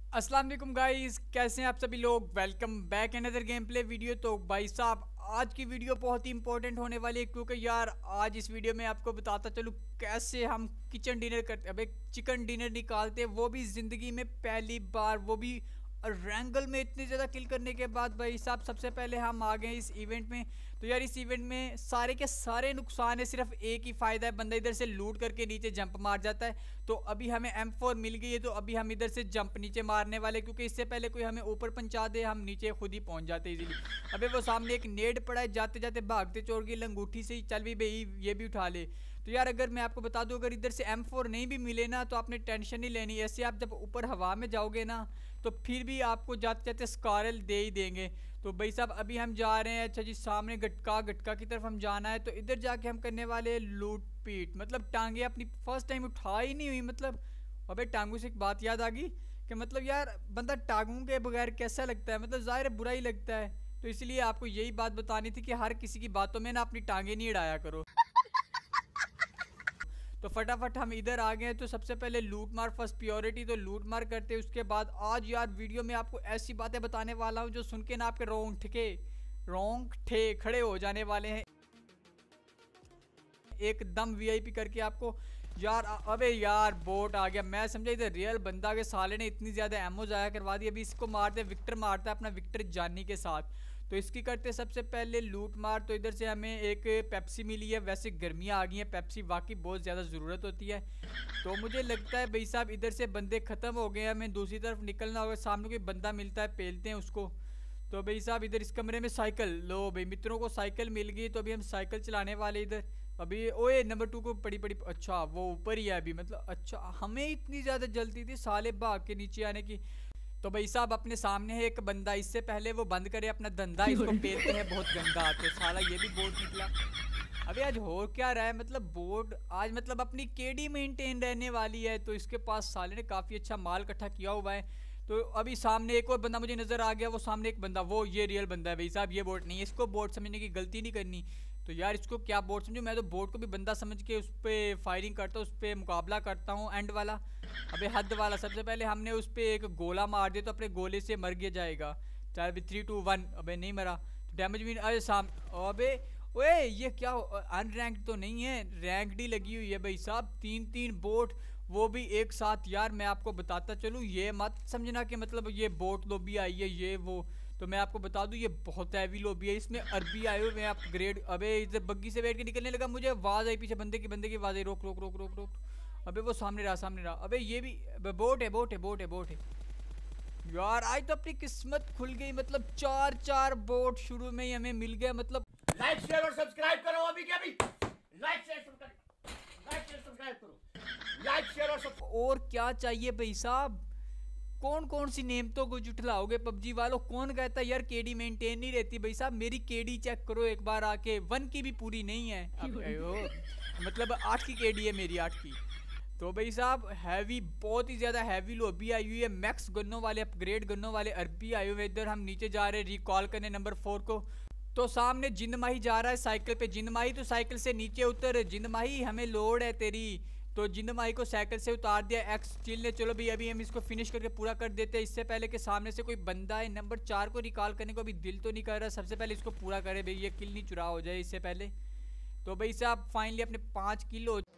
अस्सलाम वालेकुम गाइस, कैसे हैं आप सभी लोग। Welcome back another game play video. तो भाई साहब, आज की वीडियो बहुत ही इंपॉर्टेंट होने वाली है, क्योंकि यार आज इस वीडियो में आपको बताता चलूँ कैसे हम किचन डिनर करते, अब एक चिकन डिनर निकालते हैं, वो भी ज़िंदगी में पहली बार, वो भी रैंगल में इतने ज़्यादा किल करने के बाद। भाई साहब, सबसे पहले हम आ गए इस इवेंट में। तो यार इस इवेंट में सारे के सारे नुकसान है, सिर्फ एक ही फ़ायदा है, बंदा इधर से लूट करके नीचे जंप मार जाता है। तो अभी हमें M4 मिल गई है, तो अभी हम इधर से जंप नीचे मारने वाले, क्योंकि इससे पहले कोई हमें ऊपर पहुंचा दे हम नीचे खुद ही पहुंच जाते इजीली। अबे वो सामने एक नेड पड़ा है, जाते जाते भागते चोर की लंगूठी से ही चल भी भाई, ये भी उठा ले। तो यार अगर मैं आपको बता दूं, अगर इधर से M4 नहीं भी मिले ना, तो आपने टेंशन नहीं लेनी। ऐसे आप जब ऊपर हवा में जाओगे ना, तो फिर भी आपको जाते जाते स्कारल दे ही देंगे। तो भाई साहब अभी हम जा रहे हैं, अच्छा जी, सामने गटका गटका की तरफ हम जाना है। तो इधर जाके हम करने वाले लूट पीट, मतलब टांगे अपनी फर्स्ट टाइम उठा ही नहीं हुई। मतलब अबे टांगों से एक बात याद आ गई कि मतलब यार बंदा टांगों के बगैर कैसा लगता है, मतलब ज़ाहिर है बुरा ही लगता है। तो इसलिए आपको यही बात बतानी थी कि हर किसी की बातों में ना अपनी टांगे नहीं अड़ाया करो। तो फटाफट हम इधर आ गए। तो सबसे पहले लूट मार फर्स्ट प्योरिटी, तो लूट मार करते हैं। उसके बाद आज यार वीडियो में आपको ऐसी बातें बताने वाला हूँ जो सुन के ना आपके रोंगटे खड़े हो जाने वाले हैं, एकदम वीआईपी करके आपको। यार अबे यार बोट आ गया, मैं समझा इधर रियल बंदा के साले ने इतनी ज़्यादा एमओ ज़ाया करवा दी। अभी इसको मारते, विक्टर मारता है अपना, विक्टर जानी के साथ। तो इसकी करते सबसे पहले लूट मार। तो इधर से हमें एक पेप्सी मिली है, वैसे गर्मियाँ आ गई हैं, पेप्सी वाकई बहुत ज़्यादा ज़रूरत होती है। तो मुझे लगता है भाई साहब इधर से बंदे ख़त्म हो गए हैं, हमें दूसरी तरफ निकलना होगा। सामने कोई बंदा मिलता है, पेलते हैं उसको। तो भाई साहब इधर इस कमरे में साइकिल, लो भाई मित्रों को साइकिल मिल गई। तो अभी हम साइकिल चलाने वाले इधर। अभी ओए नंबर 2 को पड़ी पड़ी, अच्छा वो ऊपर ही है अभी, मतलब अच्छा हमें इतनी ज़्यादा जल्दी थी साले भाग के नीचे आने की। तो भाई साहब अपने सामने है एक बंदा, इससे पहले वो बंद करे अपना धंधा, इसको पेलते हैं बहुत गंदा। तो साला ये भी बोर्ड निकला। अबे आज हो क्या रहा है, मतलब बोर्ड आज मतलब अपनी केडी मेंटेन रहने वाली है। तो इसके पास साले ने काफ़ी अच्छा माल इकट्ठा किया हुआ है। तो अभी सामने एक और बंदा मुझे नज़र आ गया, वो सामने एक बंदा, वो ये रियल बंदा है भाई साहब, ये बोट नहीं है। इसको बोट समझने की गलती नहीं करनी। तो यार इसको क्या बोट समझूं, मैं तो बोट को भी बंदा समझ के उस पर फायरिंग करता हूँ, उस पर मुकाबला करता हूँ एंड वाला। अबे हद वाला, सबसे पहले हमने उस पर एक गोला मार दिया, तो अपने गोले से मर गया जाएगा। चाहे अभी 3-2-1, अबे नहीं मरा तो डैमेज भी। अरे अबे ओए ये क्या, अनरैंक्ड तो नहीं है, रैंक्ड ही लगी हुई है भाई साहब। 3-3 बोट, वो भी एक साथ। यार मैं आपको बताता चलूँ, ये मत समझना कि मतलब ये बोट लॉबी आई है ये वो। तो मैं आपको बता दूं ये बहुत हैवी लॉबी है, इसमें अरबी आए हुए हैं अपग्रेड। अबे इधर बग्गी से बैठ के निकलने लगा, मुझे आवाज़ आई पीछे, बंदे की आवाज़ आई, रोक रोक रोक रोक रोक। अबे वो सामने रहा सामने रहा। अबे ये भी बोट है बोट है बोट है बोट है। यार आज तो अपनी किस्मत खुल गई, मतलब 4-4 बोट शुरू में ही हमें मिल गया। मतलब लाइक शेयर और सब्सक्राइब करो अभी के अभी। लाइक शेयर सब्सक्राइब करो, लाइक शेयर और क्या चाहिए भाई साहब। कौन कौन सी नेमतों को जुटलाओगे पबजी वालों। कौन कहता है यार केडी मेंटेन नहीं रहती। भाई साहब मेरी केडी चेक करो एक बार आके, 1 की भी पूरी नहीं है। अब मतलब 8 की केडी है मेरी, 8 की। तो भाई साहब हैवी, बहुत ही ज़्यादा हैवी लॉबी आई हुई है, मैक्स गन्नों वाले, अपग्रेड गन्नों वाले अरबी आए हुए। इधर हम नीचे जा रहे हैं रिकॉल करने नंबर 4 को। तो सामने जिंद माही जा रहा है साइकिल पे। जिंद माही तो साइकिल से नीचे उतर, जिंद माही हमें लोड है तेरी। तो जिंद माही को साइकिल से उतार दिया एक्स चिल ने। चलो भाई अभी हम इसको फिनिश करके पूरा कर देते हैं, इससे पहले कि सामने से कोई बंदा है। नंबर 4 को रिकॉल करने को अभी दिल तो नहीं कर रहा, सबसे पहले इसको पूरा करे भाई, ये किल नहीं चुरा हो जाए इससे पहले। तो भाई साहब फाइनली अपने 5 किल हो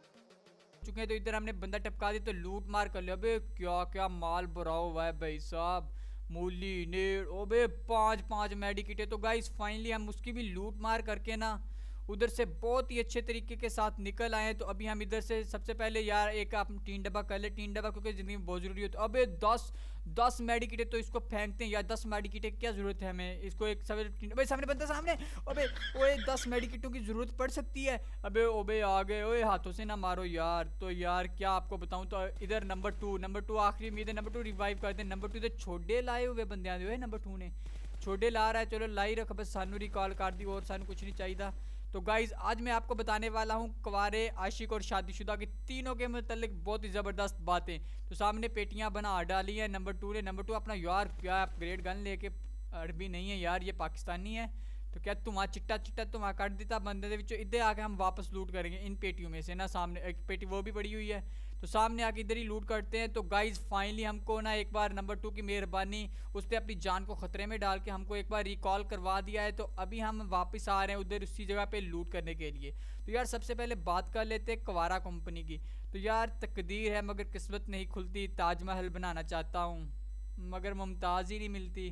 चुके हैं। तो इधर हमने बंदा टपका दिया, तो लूट मार कर लिया। अबे क्या क्या माल भरा हुआ है भाई साहब, मूली नेड़, ओबे 5-5 मेडिकिट है। तो गाइस फाइनली हम उसकी भी लूट मार करके ना उधर से बहुत ही अच्छे तरीके के साथ निकल आए हैं। तो अभी हम इधर से सबसे पहले यार एक आप 3 डब्बा कर ले, 3 डब्बा क्योंकि ज़िंदगी में बहुत ज़रूरी होता है। अबे 10 मेडिकिट है, तो इसको फेंकते हैं यार। 10 मेडिकिट क्या ज़रूरत है हमें, इसको एक अबे सामने बंदा सामने। अबे ओए 10 मेडिकिटों की ज़रूरत पड़ सकती है। अबे ओबे आ गए, ओए हाथों से ना मारो यार। तो यार क्या आपको बताऊँ, तो इधर नंबर 2 आखिरी उम्मीद है, नंबर 2 रिवाइव कर दें। नंबर 2 इधर छोटे लाए हुए बंदे आए हुए, नंबर 2 ने छोटे ला रहा है। चलो लाई रख, बस सानू रिकॉल कर दी और सानू कुछ नहीं चाहिए। तो गाइज आज मैं आपको बताने वाला हूँ कुंवारे, आशिक और शादीशुदा की तीनों के मतलब बहुत ही ज़बरदस्त बातें। तो सामने पेटियाँ बना डाली हैं नंबर 2 ने। नंबर 2 अपना यार क्या अपग्रेड गन लेके, अरबी नहीं है यार ये पाकिस्तानी है। तो क्या तुम्हारा चिट्टा चिट्टा तुम्हारा काट देता बंदे दे विचों। इधर आके हम वापस लूट करेंगे इन पेटियों में से ना। सामने एक पेटी वो भी पड़ी हुई है। तो तो सामने आके इधर ही लूट करते हैं। तो गाइज फाइनली हमको ना एक बार नंबर 2 की मेहरबानी, उसने अपनी जान को खतरे में डाल के हमको एक बार रिकॉल करवा दिया है। तो अभी हम वापस आ रहे हैं उधर उसी जगह पे लूट करने के लिए। तो यार सबसे पहले बात कर लेते हैं क्वारा कंपनी की। तो यार तकदीर है मगर किस्मत नहीं खुलती, ताजमहल बनाना चाहता हूँ मगर मुमताज़ ही नहीं मिलती।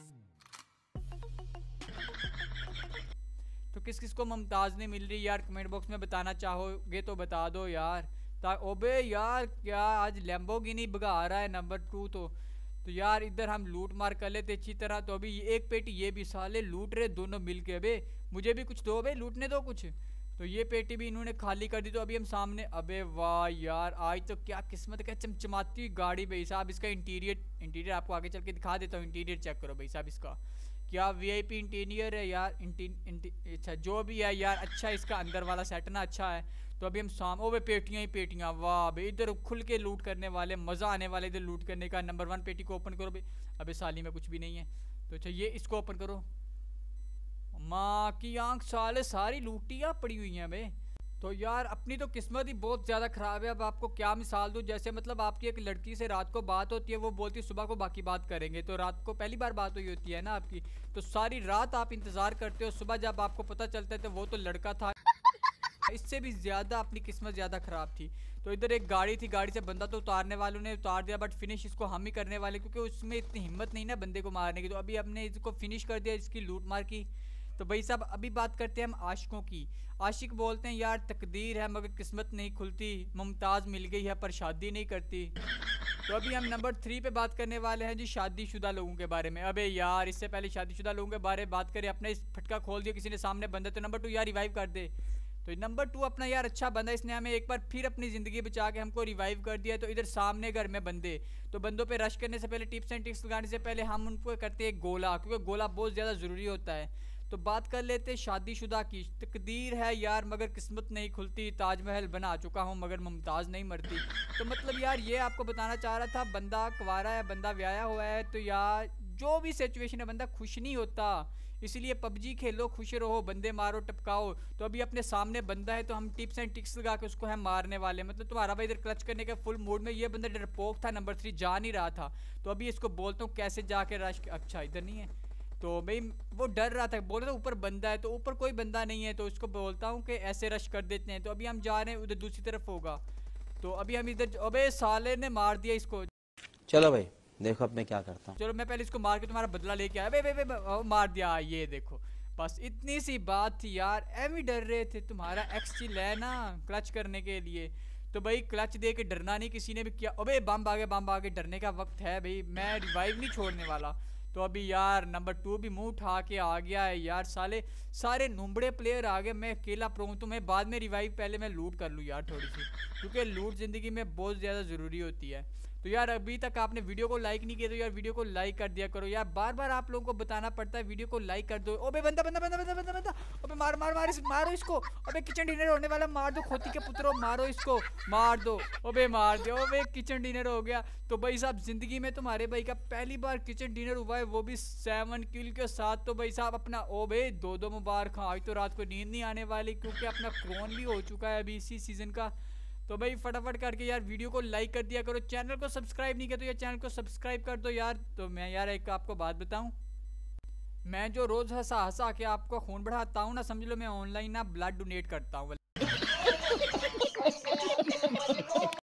तो किस किस को मुमताज़ नहीं मिल रही यार, कमेंट बॉक्स में बताना चाहोगे तो बता दो यार। ओबे यार क्या आज लैम्बोर्गिनी भगा रहा है नंबर 2। तो यार इधर हम लूट मार कर लेते अच्छी तरह। तो अभी एक पेटी ये भी साले लूट रहे दोनों मिल के। अबे मुझे भी कुछ दो, अबे लूटने दो कुछ। तो ये पेटी भी इन्होंने खाली कर दी। तो अभी हम सामने, अबे वाह यार आज तो क्या किस्मत, क्या चमचमाती हुई गाड़ी भाई साहब। इसका इंटीरियर आपको आगे चल के दिखा देता हूँ। इंटीरियर चेक करो भाई साहब, इसका क्या वीआईपी इंटीरियर है यार। अच्छा जो भी है यार, अच्छा इसका अंदर वाला सेट ना अच्छा है। तो अभी हम ओबे पेटियां ही पेटियां, वाह भाई इधर खुल के लूट करने वाले, मज़ा आने वाले इधर लूट करने का। नंबर 1 पेटी को ओपन करो भाई। अबे साली में कुछ भी नहीं है। तो अच्छा ये इसको ओपन करो। माँ की आंख साले सारी लूटियाँ पड़ी हुई हैं भाई। तो यार अपनी तो किस्मत ही बहुत ज़्यादा ख़राब है। अब आपको क्या मिसाल दूँ, जैसे मतलब आपकी एक लड़की से रात को बात होती है, वो बोलती है सुबह को बाकी बात करेंगे। तो रात को पहली बार बात हुई होती है ना आपकी, तो सारी रात आप इंतज़ार करते हो, सुबह जब आपको पता चलता है तो वो तो लड़का था। इससे भी ज़्यादा अपनी किस्मत ज़्यादा ख़राब थी। तो इधर एक गाड़ी थी, गाड़ी से बंदा तो उतारने वालों ने उतार दिया, बट फिनिश इसको हम ही करने वाले, क्योंकि उसमें इतनी हिम्मत नहीं ना बंदे को मारने की। तो अभी हमने इसको फिनिश कर दिया, इसकी लूट मार की। तो भाई साहब अभी बात करते हैं हम आशिकों की। आशिक बोलते हैं यार तकदीर है मगर किस्मत नहीं खुलती, मुमताज़ मिल गई है पर शादी नहीं करती। तो अभी हम नंबर 3 पे बात करने वाले हैं जी, शादीशुदा लोगों के बारे में। अबे यार इससे पहले शादीशुदा लोगों के बारे में बात करें, अपना इस फटका खोल दिया किसी ने सामने बंदा। तो नंबर 2 यार रिवाइव कर दे। तो नंबर 2 अपना यार अच्छा बंदा, इसने हमें एक बार फिर अपनी ज़िंदगी बचा के हमको रिवाइव कर दिया। तो इधर सामने घर में बंदे, तो बंदों पे रश करने से पहले, टिप्स एंड ट्रिक्स लगाने से पहले हम उनको करते हैं गोला, क्योंकि गोला बहुत ज़्यादा ज़रूरी होता है। तो बात कर लेते शादीशुदा की। तकदीर है यार मगर किस्मत नहीं खुलती, ताजमहल बना चुका हूँ मगर मुमताज़ नहीं मरती। तो मतलब यार ये आपको बताना चाह रहा था, बंदा कुंवारा है, बंदा ब्याया हुआ है, तो यार जो भी सिचुएशन है बंदा खुश नहीं होता। इसलिए पबजी खेलो, खुश रहो, बंदे मारो, टपकाओ। तो अभी अपने सामने बंदा है, तो हम टिप्स एंड ट्रिक्स लगा के उसको हम मारने वाले। मतलब तुम्हारा भाई इधर क्लच करने के फुल मूड में, ये बंदा डरपोक था नंबर 3, जा नहीं रहा था। तो अभी इसको बोलता हूँ कैसे जाके रश, अच्छा इधर नहीं है। तो भाई वो डर रहा था, बोल रहा था ऊपर बंदा है, तो ऊपर कोई बंदा नहीं है। तो उसको बोलता हूँ कि ऐसे रश कर देते हैं। तो अभी हम जा रहे हैं उधर दूसरी तरफ होगा। तो अभी हम इधर, अबे साले ने मार दिया इसको। चलो भाई देखो अब मैं क्या करता हूँ। चलो मैं पहले इसको मार के तुम्हारा बदला लेके आया। बे मार दिया, ये देखो बस इतनी सी बात थी यार। एम डर रहे थे, तुम्हारा एक्स चिल है ना क्लच करने के लिए। तो भाई क्लच दे के डरना नहीं किसी ने भी किया। अबे बम आ गए, डरने का वक्त है भाई, मैं रिवाइव नहीं छोड़ने वाला। तो अभी यार नंबर 2 भी मुंह उठा के आ गया है यार। सारे नुम्बड़े प्लेयर आ गए, मैं अकेला प्रो हूँ। तो मैं बाद में रिवाइव, पहले मैं लूट कर लूँ यार थोड़ी सी, क्योंकि लूट ज़िंदगी में बहुत ज़्यादा ज़रूरी होती है। तो यार अभी तक आपने वीडियो को लाइक नहीं किया तो यार वीडियो को लाइक कर दिया करो यार। बार बार आप लोगों को बताना पड़ता है वीडियो को लाइक कर दो। ओबे बंदा अबे मारो इसको। अबे किचन डिनर होने वाला, मार दो खोती के पुत्रों, मारो इसको, मार दो। ओबे मार दो, ओबे किचन डिनर हो गया। तो भाई साहब जिंदगी में तुम्हारे भाई का पहली बार किचन डिनर हुआ है, वो भी 7 किल के साथ। तो भाई साहब अपना ओबे 2 मुबारक। आज तो रात को नींद नहीं आने वाली, क्योंकि अपना क्रोन भी हो चुका है अभी इसी सीजन का। तो भाई फटाफट करके यार वीडियो को लाइक कर दिया करो, चैनल को सब्सक्राइब नहीं किया तो यार चैनल को सब्सक्राइब कर दो यार। तो मैं यार एक आपको बात बताऊं, मैं जो रोज़ हंसा के आपको खून बढ़ाता हूँ ना, समझ लो मैं ऑनलाइन ना ब्लड डोनेट करता हूँ।